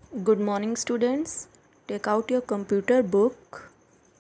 Good morning, students. Take out your computer book.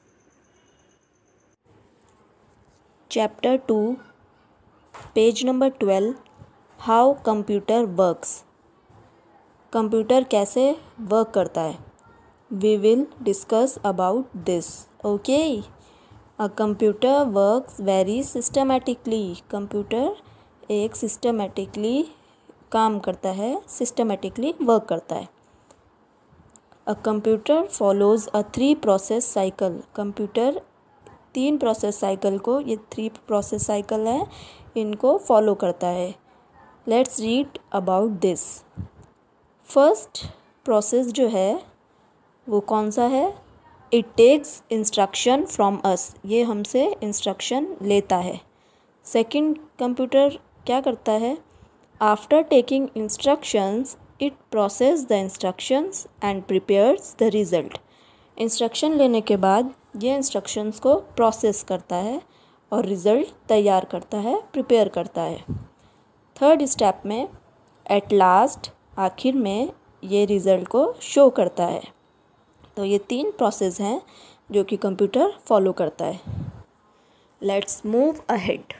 Chapter 2, page number 12. How computer works. Computer कैसे work करता है? We will discuss about this. Okay. A computer works very systematically. Computer एक systematically काम करता है, systematically work करता है. A computer follows a 3 process cycle. Computer 3 process cycle को, ये 3 प्रोसेस साइकिल है, इनको फॉलो करता है. Let's read about this. First process जो है वो कौन सा है? It takes instruction from us. ये हमसे इंस्ट्रक्शन लेता है. सेकंड कंप्यूटर क्या करता है? After taking instructions it process the instructions and prepares the result. Instruction लेने के बाद ये इंस्ट्रक्शंस को प्रोसेस करता है और रिज़ल्ट तैयार करता है, प्रिपेयर करता है. थर्ड स्टेप में एट लास्ट, आखिर में ये रिज़ल्ट को शो करता है. तो ये 3 प्रोसेस हैं जो कि कंप्यूटर फॉलो करता है. Let's move ahead.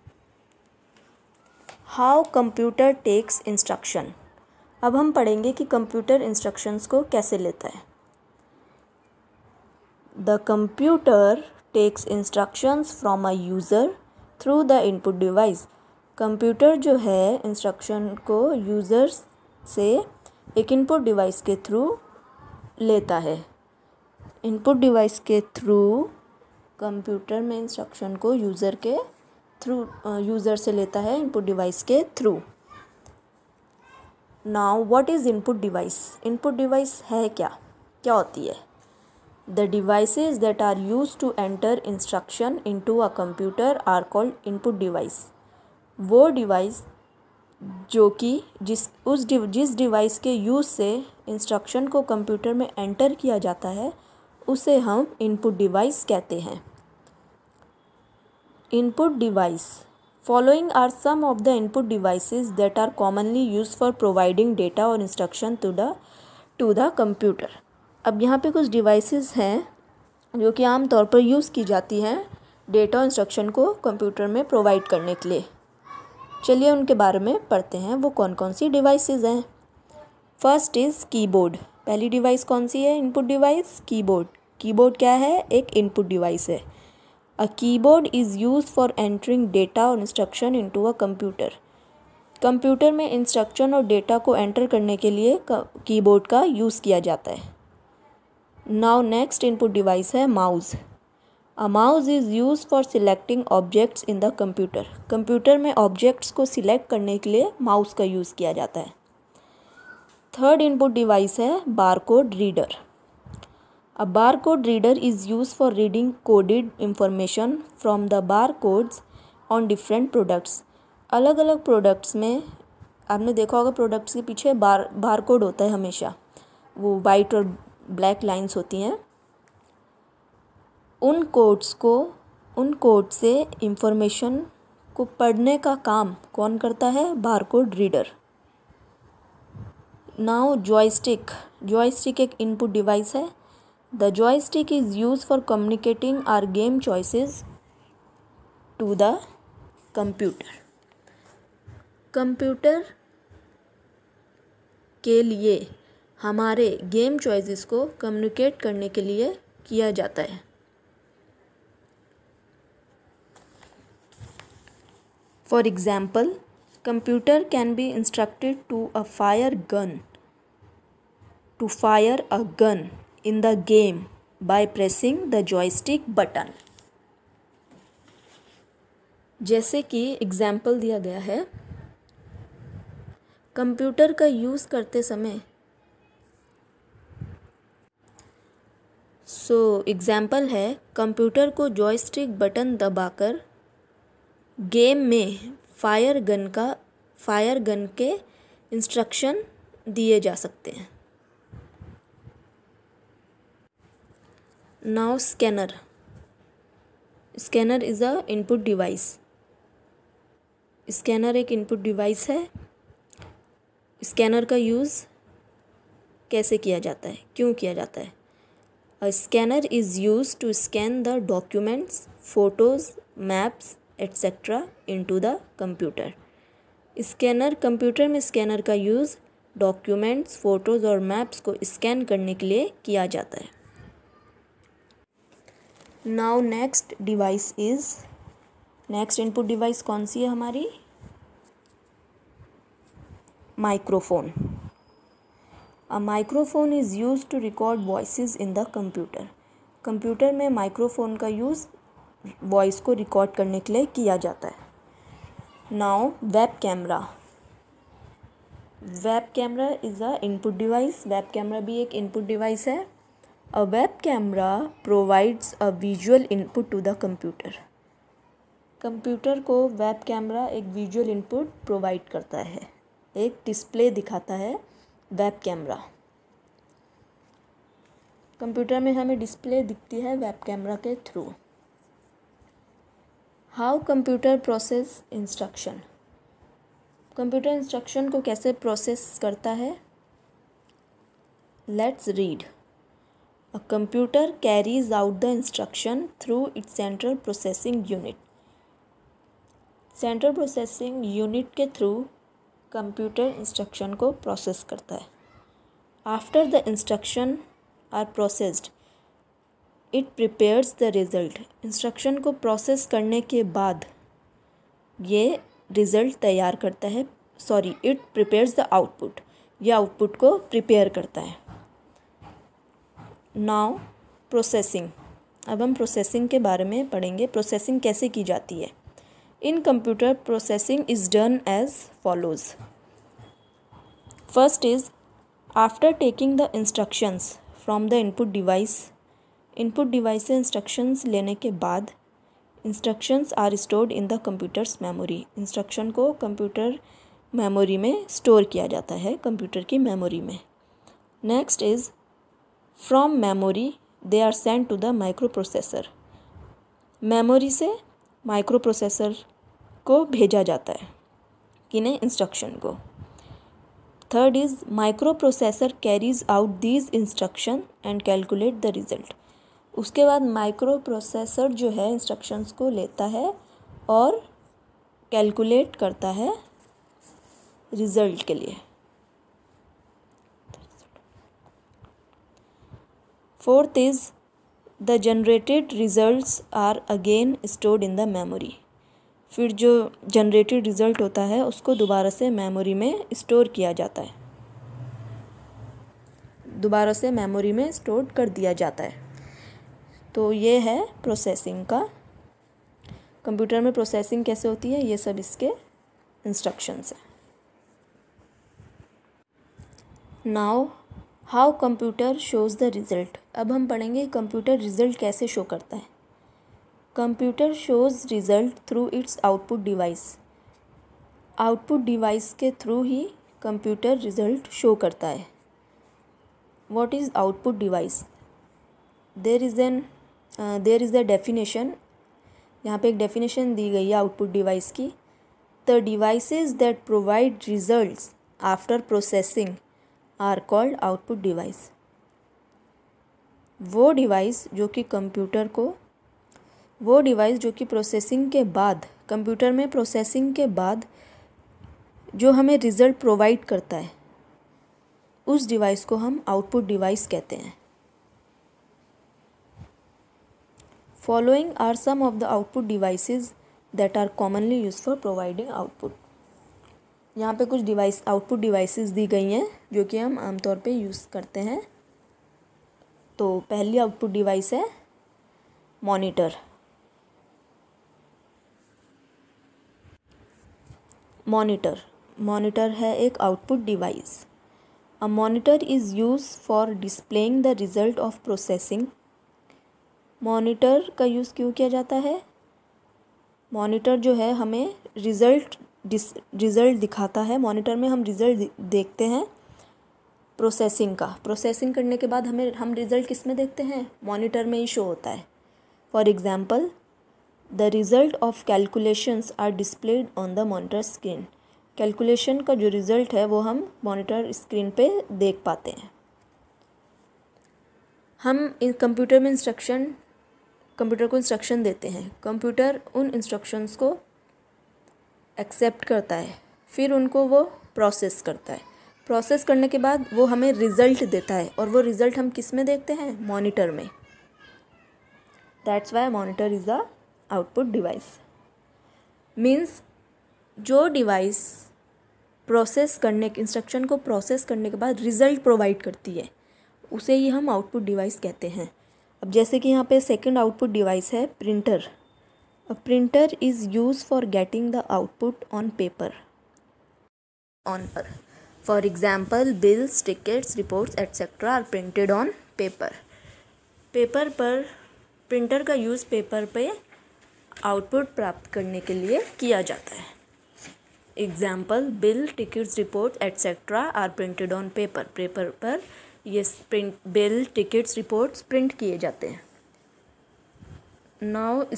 How computer takes instruction. अब हम पढ़ेंगे कि कंप्यूटर इंस्ट्रक्शंस को कैसे लेता है. The computer takes instructions from a user through the input device. Computer जो है इंस्ट्रक्शन को यूज़र से एक इनपुट डिवाइस के थ्रू लेता है. इनपुट डिवाइस के थ्रू कंप्यूटर में इंस्ट्रक्शन को यूज़र से लेता है, इनपुट डिवाइस के through. Now what is input device. Input device है क्या होती है? The devices that are used to enter instruction into a computer are called input device. वो डिवाइस जो कि जिस डिवाइस के यूज़ से इंस्ट्रक्शन को कंप्यूटर में एंटर किया जाता है उसे हम इनपुट डिवाइस कहते हैं. Input device. Following are some of the input devices that are commonly used for providing data or instruction to the computer. अब यहाँ पे कुछ डिवाइसेस हैं जो कि आमतौर पर यूज़ की जाती हैं डेटा और इंस्ट्रक्शन को कंप्यूटर में प्रोवाइड करने के लिए. चलिए उनके बारे में पढ़ते हैं. वो कौन कौन सी डिवाइसेस हैं. First is keyboard. पहली डिवाइस कौन सी है? Input device keyboard. कीबोर्ड क्या है? एक इनपुट डिवाइस है. A keyboard is used for entering data और instruction into a computer. Computer में इंस्ट्रक्शन और डेटा को एंटर करने के लिए कीबोर्ड का यूज़ किया जाता है. नाउ नेक्स्ट इनपुट डिवाइस है mouse. A mouse is use for selecting objects in the computer. Computer में ऑब्जेक्ट्स को सिलेक्ट करने के लिए माउस का यूज़ किया जाता है. थर्ड इनपुट डिवाइस है barcode reader. A barcode reader is use for reading coded information from the barcodes on different products. अलग अलग प्रोडक्ट्स में आपने देखा होगा प्रोडक्ट्स के पीछे बारकोड होता है हमेशा. वो वाइट और ब्लैक लाइंस होती हैं. उन कोड से इंफॉर्मेशन को पढ़ने का काम कौन करता है? Barcode reader. नाउ जॉयस्टिक एक इनपुट डिवाइस है. The joystick is use for communicating our game choices to the computer. Computer के लिए हमारे गेम चॉइसेस को कम्युनिकेट करने के लिए किया जाता है. For example, computer can be instructed to fire a gun in the game by pressing the joystick button. जैसे कि एग्जाम्पल दिया गया है, कंप्यूटर का यूज़ करते समय एग्जाम्पल है कंप्यूटर को जॉयस्टिक बटन दबाकर गेम में फायर गन के इंस्ट्रक्शन दिए जा सकते हैं. Now scanner is a input device. Scanner एक इनपुट डिवाइस है. स्कैनर का यूज़ कैसे किया जाता है, क्यों किया जाता है? A scanner is use to scan the documents, photos, maps etcetera into the computer. Scanner, computer में स्कैनर का यूज़ डॉक्यूमेंट्स, फ़ोटोज़ और मैप्स को स्कैन करने के लिए किया जाता है। Now next device is, next input device कौन सी है हमारी? Microphone. A microphone is use to record voices in the computer. Computer में माइक्रोफोन का यूज़ वॉइस को रिकॉर्ड करने के लिए किया जाता है। Now web camera. Web camera is a input device. Web camera भी एक इनपुट डिवाइस है। A web camera provides a visual input to the computer. Computer को वेब कैमरा एक विजुअल इनपुट प्रोवाइड करता है, एक डिस्प्ले दिखाता है वेब कैमरा। कंप्यूटर में हमें डिस्प्ले दिखती है वेब कैमरा के through. How computer process instruction. Computer instruction को कैसे प्रोसेस करता है? Let's read. A computer carries out the instruction through its central processing unit. Central processing unit के थ्रू कंप्यूटर इंस्ट्रक्शन को प्रोसेस करता है। After the instruction are processed it prepares the result. Instruction को process करने के बाद ये result तैयार करता है, इट प्रिपेयर्स द आउटपुट, ये आउटपुट को प्रिपेयर करता है। Now processing. अब हम प्रोसेसिंग के बारे में पढ़ेंगे। प्रोसेसिंग कैसे की जाती है? In computer processing is done as follows. First is after taking the instructions from the input device. Input device से इंस्ट्रक्शंस लेने के बाद instructions are stored in the computer's memory. Instruction को कंप्यूटर मेमोरी में स्टोर किया जाता है, computer की मेमोरी में। Next is from memory they are send to the microprocessor. Memory से माइक्रो प्रोसेसर को भेजा जाता है, किन्हें? इंस्ट्रक्शन को। Third is microprocessor carries out these instruction and calculate the result. उसके बाद माइक्रो प्रोसेसर जो है इंस्ट्रक्शंस को लेता है और कैलकुलेट करता है रिज़ल्ट के लिए। Fourth is the generated results are again stored in the memory. फिर जो जनरेटेड रिज़ल्ट होता है उसको दोबारा से मेमोरी में स्टोर किया जाता है, दोबारा से मेमोरी में स्टोर कर दिया जाता है। तो ये है प्रोसेसिंग का। कंप्यूटर में प्रोसेसिंग कैसे होती है, ये सब इसके इंस्ट्रक्शंस हैं। Now how computer shows the result. अब हम पढ़ेंगे कंप्यूटर रिज़ल्ट कैसे शो करता है। Computer shows result through its output device. Output device के थ्रू ही कंप्यूटर रिज़ल्ट शो करता है। What is output device? There is the definition. यहाँ पे एक डेफिनेशन दी गई है आउटपुट डिवाइस की। The devices that provide results after processing are called output device. वो डिवाइस जो कि प्रोसेसिंग के बाद, कंप्यूटर में प्रोसेसिंग के बाद जो हमें रिज़ल्ट प्रोवाइड करता है, उस डिवाइस को हम आउटपुट डिवाइस कहते हैं। Following are some of the output devices that are commonly use for providing output. यहाँ पे कुछ आउटपुट डिवाइसेस दी गई हैं जो कि हम आमतौर पे यूज़ करते हैं। तो पहली आउटपुट डिवाइस है मॉनिटर। मॉनिटर है एक output device. A monitor is use for displaying the result of processing. Monitor का यूज़ क्यों किया जाता है? मॉनिटर जो है हमें रिज़ल्ट दिखाता है। मॉनिटर में हम रिज़ल्ट देखते हैं प्रोसेसिंग का। प्रोसेसिंग करने के बाद हम रिज़ल्ट किस में देखते हैं? मॉनिटर में ही शो होता है। For example the result of calculations are displayed on the monitor screen. Calculation का जो रिज़ल्ट है वो हम मॉनिटर स्क्रीन पे देख पाते हैं। हम कंप्यूटर को इंस्ट्रक्शन देते हैं, कंप्यूटर उन इंस्ट्रक्शंस को एक्सेप्ट करता है, फिर उनको वो प्रोसेस करता है। प्रोसेस करने के बाद वो हमें रिज़ल्ट देता है, और वो रिज़ल्ट हम किस में देखते हैं? मॉनिटर में। That's why monitor is the output device. Means जो डिवाइस इंस्ट्रक्शन को प्रोसेस करने के बाद रिज़ल्ट प्रोवाइड करती है, उसे ही हम आउटपुट डिवाइस कहते हैं। अब जैसे कि यहाँ पे सेकंड आउटपुट डिवाइस है printer. A printer is use for getting the output on paper. For example bills, tickets, reports etcetera are printed on paper. Paper पर प्रिंटर का यूज़ पेपर पे आउटपुट प्राप्त करने के लिए किया जाता है। Example bill, tickets, report etcetera are printed on paper. Paper पर ये बिल, टिकट्स, रिपोर्ट्स प्रिंट किए जाते हैं। नाउ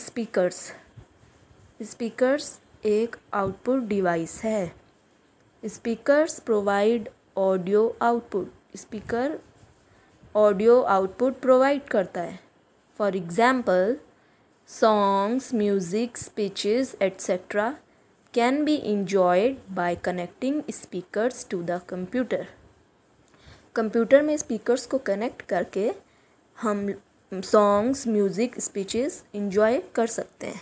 स्पीकर्स एक आउटपुट डिवाइस है। Speakers provide audio output. Speaker audio output provide करता है। For example songs, music, speeches etcetera can be enjoyed by connecting speakers to the computer। Computer में speakers को connect करके हम सॉन्ग्स, म्यूज़िक, स्पीचेस इंजॉय कर सकते हैं।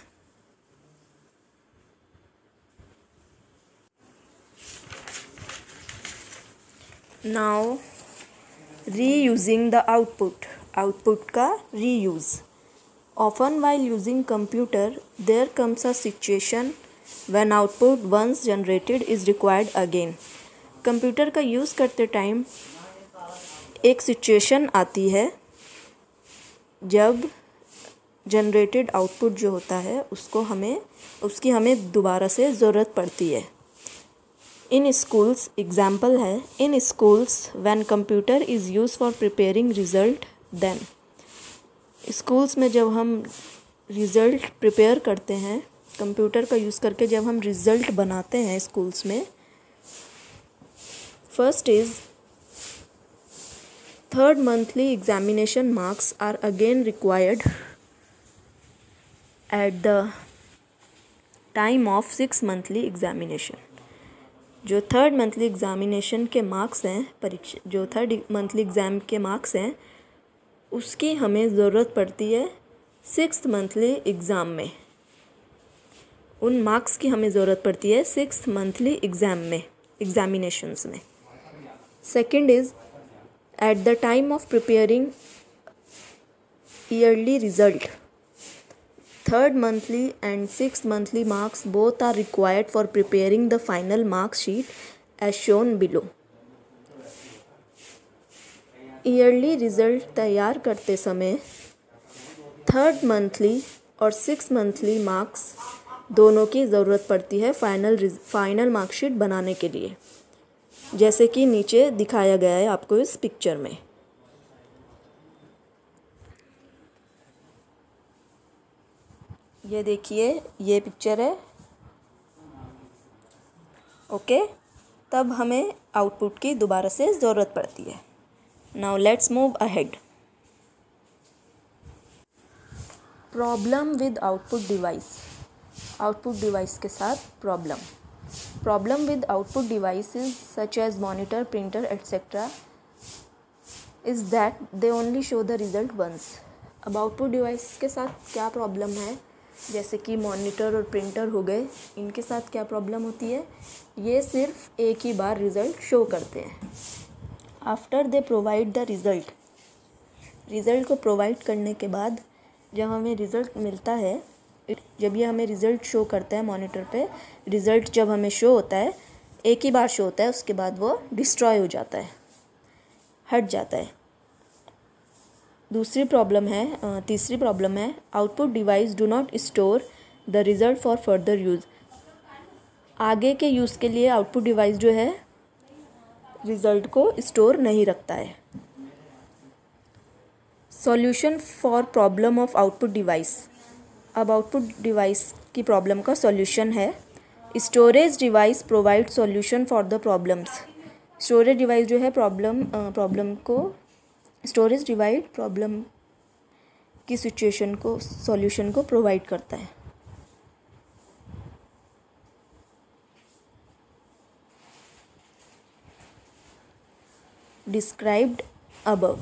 नाउ रीयूजिंग द आउटपुट का reuse. Often while using computer there comes a situation when output once generated is required again। Computer का use करते टाइम एक सिचुएशन आती है जब जनरेटेड आउटपुट जो होता है उसकी हमें दोबारा से ज़रूरत पड़ती है। इन स्कूल्स एग्जाम्पल है, in schools when computer is use for preparing result then. Schools में जब हम रिज़ल्ट प्रिपेयर करते हैं, कंप्यूटर का यूज़ करके जब हम रिज़ल्ट बनाते हैं स्कूल्स में, first is third monthly examination marks are again required at the time of 6 monthly examination. जो थर्ड मंथली एग्जामिनेशन के मार्क्स हैं, जो थर्ड मंथली एग्ज़ाम के मार्क्स हैं, उसकी हमें ज़रूरत पड़ती है 6th मंथली एग्ज़ाम में। उन मार्क्स की हमें ज़रूरत पड़ती है 6th मंथली एग्जामिनेशंस में। Second is at the time of preparing yearly result. Third monthly and 6th monthly marks both are required for preparing the final marks sheet as shown below. Yearly result तैयार करते समय third monthly और 6th monthly marks दोनों की ज़रूरत पड़ती है final marksheet बनाने के लिए, जैसे कि नीचे दिखाया गया है आपको इस पिक्चर में। ये देखिए, ये पिक्चर है। ओके, तब हमें आउटपुट की दोबारा से ज़रूरत पड़ती है। Now let's move ahead. Problem with output device. Output device के साथ problem with output devices such as monitor, printer etcetera is that they only show the result once. अब आउटपुट डिवाइस के साथ क्या प्रॉब्लम है, जैसे कि मॉनिटर और प्रिंटर हो गए, इनके साथ क्या प्रॉब्लम होती है, ये सिर्फ एक ही बार रिज़ल्ट शो करते हैं। After they provide the result को प्रोवाइड करने के बाद जब हमें रिज़ल्ट मिलता है, जब ये हमें रिज़ल्ट शो करता है मॉनिटर पे, रिज़ल्ट जब हमें शो होता है एक ही बार शो होता है, उसके बाद वो डिस्ट्रॉय हो जाता है, हट जाता है। तीसरी प्रॉब्लम है output device do not store the result for further use. आगे के यूज़ के लिए आउटपुट डिवाइस जो है रिज़ल्ट को स्टोर नहीं रखता है। Solution for problem of output device. अब आउटपुट डिवाइस की प्रॉब्लम का सॉल्यूशन है storage device provide solution for the problems. Storage device जो है प्रॉब्लम को स्टोरेज डिवाइड प्रॉब्लम की सिचुएशन को सॉल्यूशन को प्रोवाइड करता है। Described above.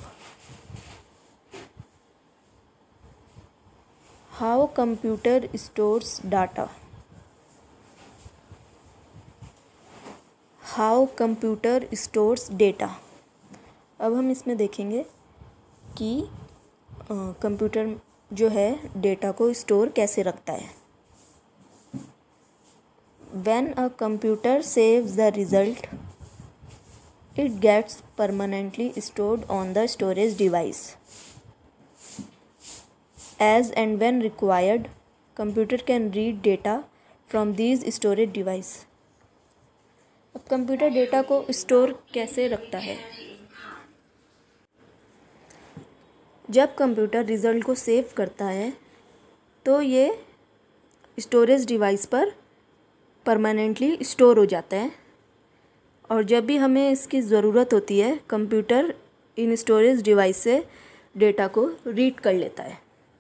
How computer stores data. How computer stores data. अब हम इसमें देखेंगे कि कंप्यूटर जो है डेटा को स्टोर कैसे रखता है। When a computer saves the result, it gets permanently stored on the storage device. As and when required, computer can read data from these storage device. अब कंप्यूटर डेटा को store कैसे रखता है? जब कंप्यूटर रिज़ल्ट को save करता है तो ये स्टोरेज डिवाइस पर परमानेंटली स्टोर हो जाता है, और जब भी हमें इसकी ज़रूरत होती है कंप्यूटर इन स्टोरेज डिवाइस से डेटा को रीड कर लेता है।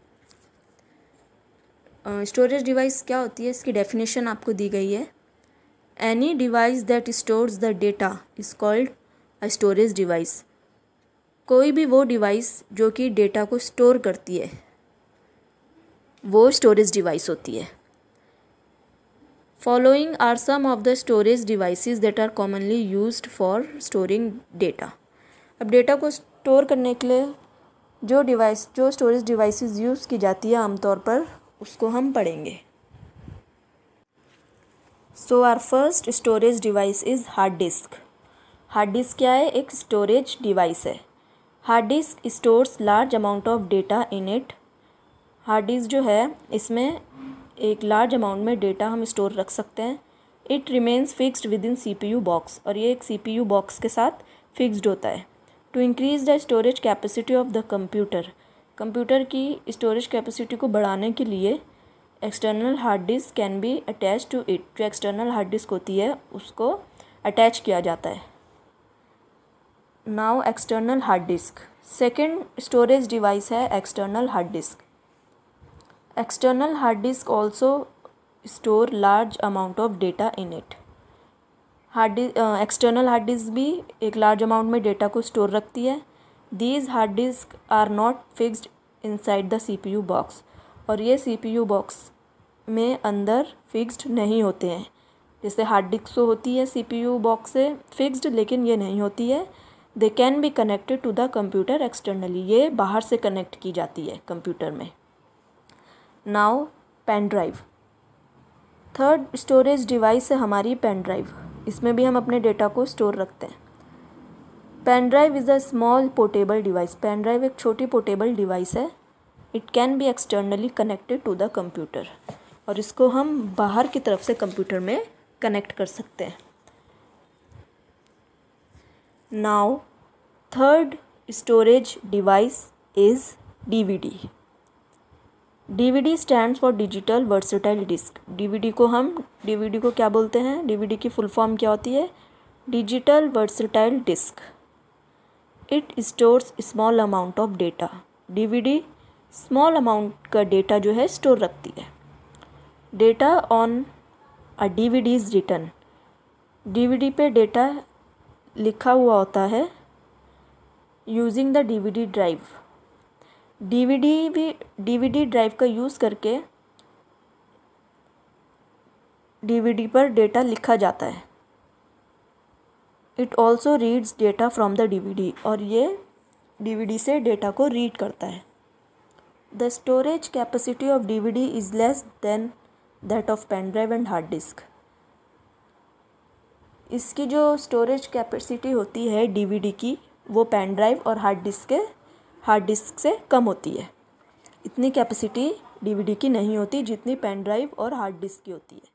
स्टोरेज डिवाइस क्या होती है, इसकी डेफिनेशन आपको दी गई है। Any device that stores the data is called a storage device. कोई भी वो डिवाइस जो कि डेटा को स्टोर करती है वो स्टोरेज डिवाइस होती है। Following are some of the storage devices that are commonly used for storing data. अब डेटा को स्टोर करने के लिए जो स्टोरेज डिवाइसेस यूज़ की जाती है आमतौर पर, उसको हम पढ़ेंगे। So our first storage device is hard disk. Hard disk क्या है? एक स्टोरेज डिवाइस है। Hard disk stores large amount of data in it. Hard disk जो है इसमें एक लार्ज अमाउंट में डेटा हम स्टोर रख सकते हैं। It remains fixed within CPU box, और ये एक CPU बॉक्स के साथ फिक्स्ड होता है। To increase the storage capacity of the computer. Computer की स्टोरेज कैपेसिटी को बढ़ाने के लिए external hard disk can be attach to it. जो एक्सटर्नल हार्ड डिस्क होती है उसको अटैच किया जाता है। Now external hard disk. Second storage device है external hard disk. External hard disk also store large amount of data in it. External hard disk भी एक लार्ज अमाउंट में डेटा को स्टोर रखती है। These hard disk are not fixed inside the CPU box, और ये CPU box में अंदर फिक्स्ड नहीं होते हैं। जैसे हार्ड डिस्क तो होती है CPU बॉक्स से फिक्स्ड, लेकिन ये नहीं होती है। They can be connected to the computer externally. ये बाहर से कनेक्ट की जाती है कंप्यूटर में। Now pen drive. Third storage device है हमारी पेन ड्राइव। इसमें भी हम अपने डेटा को स्टोर रखते हैं। Pen drive is a small portable device. Pen drive एक छोटी पोर्टेबल डिवाइस है। It can be externally connected to the computer, और इसको हम बाहर की तरफ से कंप्यूटर में कनेक्ट कर सकते हैं। Now third storage device is DVD। DVD stands for digital versatile disk. DVD को क्या बोलते हैं? DVD की फुल फॉर्म क्या होती है? Digital versatile disk. It stores small amount of data. DVD small amount का डेटा जो है स्टोर रखती है। Data on a DVD is written. DVD पे डेटा लिखा हुआ होता है using the DVD drive. DVD drive का यूज़ करके DVD पर डेटा लिखा जाता है। It also reads data from the DVD, और ये DVD से डेटा को रीड करता है। The storage capacity of DVD is less than that of pen drive and hard disk. इसकी जो स्टोरेज कैपेसिटी होती है DVD की, वो पेन ड्राइव और हार्ड डिस्क से कम होती है। इतनी कैपेसिटी DVD की नहीं होती जितनी पेन ड्राइव और हार्ड डिस्क की होती है।